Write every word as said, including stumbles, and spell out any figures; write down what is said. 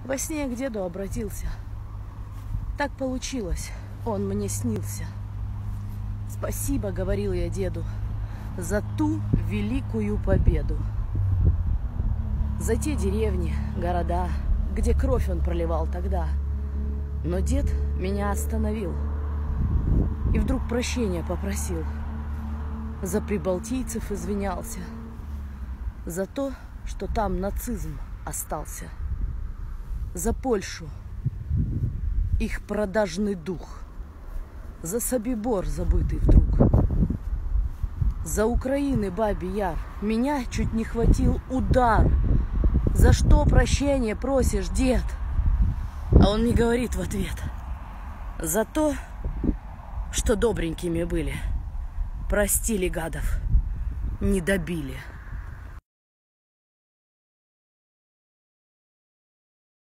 Во сне к деду обратился. Так получилось, он мне снился. Спасибо, говорил я деду, за ту великую победу. За те деревни, города, где кровь он проливал тогда. Но дед меня остановил и вдруг прощения попросил. За прибалтийцев извинялся, за то, что там нацизм остался, за Польшу, их продажный дух, за Собибор забытый вдруг, за Украины Бабий Яр меня чуть не хватил удар. За что прощения просишь, дед? А он мне говорит в ответ: за то, что добренькими были, простили гадов, не добили.